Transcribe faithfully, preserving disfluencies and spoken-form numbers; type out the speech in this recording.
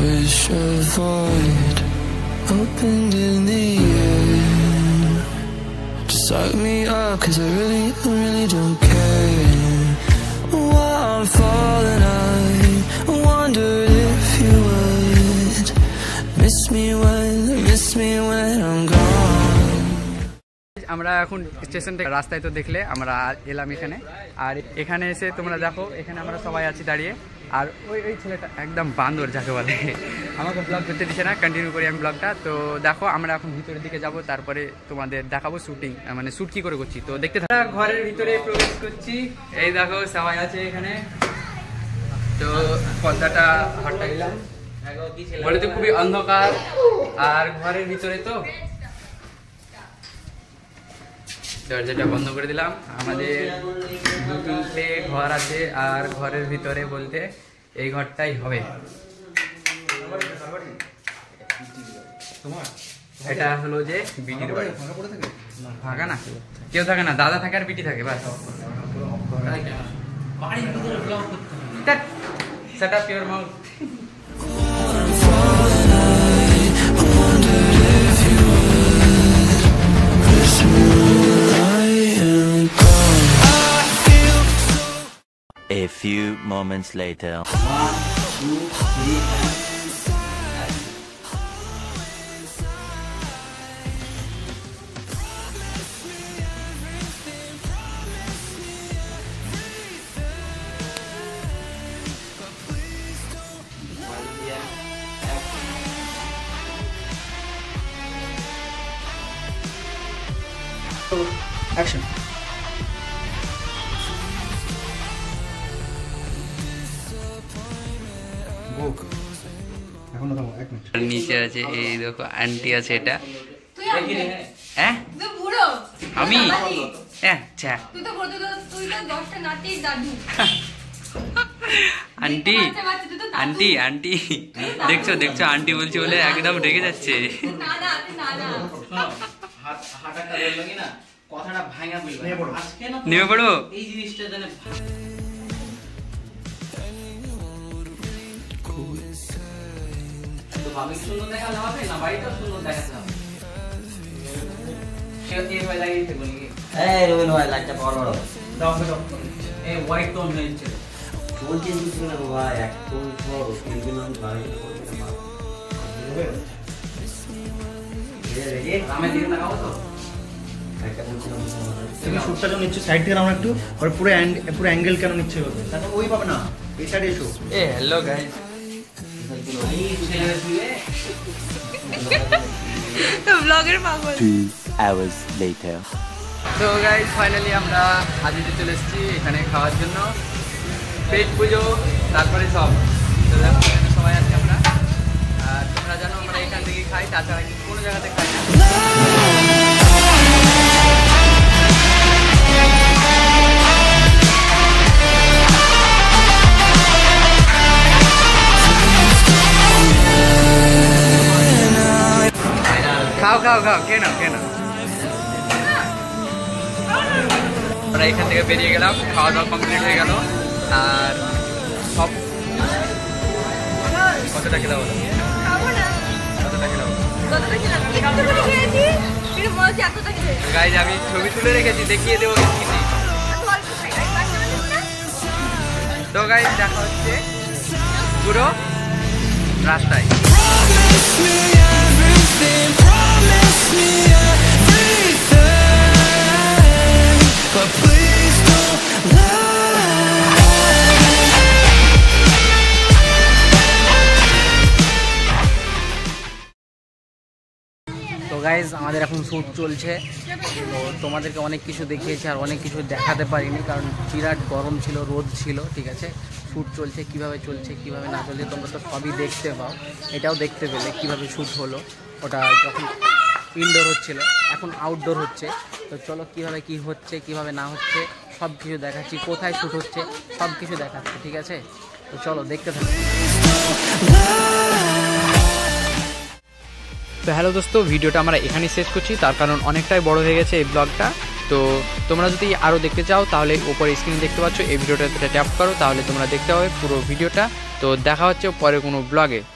wish a void opened in the air. Just suck me up, cause I really, I really don't care. While I'm falling, I wondered if you would miss me when, miss me when I'm gone. আমরা এখন station থেকে রাস্তায় তো দেখলে আমরা এলাম এখানে, আর এখানে এসে তোমরা দেখো এখানে আমরা সবাই আছি দাঁড়িয়ে, আর ওই ওই ছেলেটা একদম বান্দর যাকে বলে, আমাকে ব্লগ করতে দিচ্ছে না, কন্টিনিউ করি আমি ব্লগটা। তো দেখো আমরা এখন ভিতরের দিকে যাব, তারপরে তোমাদের দেখাবো শুটিং, মানে শ্যুট কি করে করছি, তো দেখতে থাকো। ঘরের ভিতরে প্রবেশ করছি, এই দেখো সবাই আছে এখানে। তো পর্দাটা হটাইলাম, বলে তো খুবই অন্ধকার, আর ঘরের ভিতরে তো দরজাটা বন্ধ করে দিলাম। আমাদের দু তিনটে ঘর আছে, আর ঘরের ভিতরে বলতে এই ঘরটাই হবে। এটা হলো যে বিটির বাড়ি, ফাঁকা না, কেউ থাকে না, দাদা থাকে আর বিটি থাকে, বাস। Set up your mouth. A few moments later. One, two, three. Action. নিচে আছে এই দেখো আন্টি আছে, এটা হ্যাঁ আমি আচ্ছা আন্টি আন্টি আন্টি দেখছো দেখছো আন্টি বলছি বলে একদম রেগে যাচ্ছে। নেমে পড়ো এই জিনিসটা জানে। ভাবে সুন্দর দেখালে হবে না, বাড়িটাও সুন্দর দেখাতে হবে। এই রবিন ভাই লাইটটা পাওয়ার বড় দাও দাও, এই হোয়াইট টোন হয়েছে টোন চেঞ্জ করতে না ভাই, এক টোন বড় কিন্তু না ভাই করতে না হবে। এই এই আমি দিকে লাগাবো তো একটা বলছি না, তুমি শুটটা যখন নিচ্ছ সাইড থেকে আমরা একটু আর পুরো পুরো অ্যাঙ্গেল কেন নিচ্ছে হবে, তারপর ওই পাবে না এই সাইডে এসো। এ hello guys, Two hours later. তো গাইস ফাইনালি আমরা হাজিতে চলে এসেছি এখানে খাওয়ার জন্য, পেট পুজো তারপরে সব। তো এখানে সবাই আছি আমরা, আর তোমরা জানো আমরা এখান থেকে খাই, তাছাড়া কোনো জায়গাতে খাই না। খাও খাও খাও, কেন কেন আমরা এখান থেকে বেরিয়ে গেলাম, খাওয়া দাওয়া কমপ্লিট হয়ে গেল। আর সব কতটা খেলা হলো, কতটা খেলা হলো গাইজ, আমি ছবি তুলে রেখেছি, দেখিয়ে দেবো কিছু। তো গাইজ দেখা হচ্ছে পুরো রাস্তায়। But please don't lie. তো গাইজ আমাদের এখন শ্যুট চলছে, তো তোমাদেরকে অনেক কিছু দেখিয়েছি আর অনেক কিছু দেখাতে পারিনি, কারণ বিরাট গরম ছিল, রোদ ছিল, ঠিক আছে। শ্যুট চলছে, কিভাবে চলছে কিভাবে না চলছে তোমরা তো সবই দেখতে পাও, এটাও দেখতে পেলে কিভাবে শ্যুট হলো। ওটা যখন ইনডোর হচ্ছিল, এখন আউটডোর হচ্ছে। তো চলো কীভাবে কি হচ্ছে কিভাবে না হচ্ছে সব কিছু দেখাচ্ছি, কোথায় শ্যুট হচ্ছে সব কিছু দেখাচ্ছি, ঠিক আছে। তো চলো দেখতে থাকো। তো হ্যালো দোস্ত, ভিডিওটা আমরা এখানেই শেষ করছি, তার কারণ অনেকটাই বড় হয়ে গেছে এই ব্লগটা। তো তোমরা যদি আরও দেখতে চাও তাহলে উপরে স্ক্রিনে দেখতে পাচ্ছ, এই ভিডিওটাতে ট্যাপ করো, তাহলে তোমরা দেখতে পাবে পুরো ভিডিওটা। তো দেখা হচ্ছে পরে কোনো ব্লগে।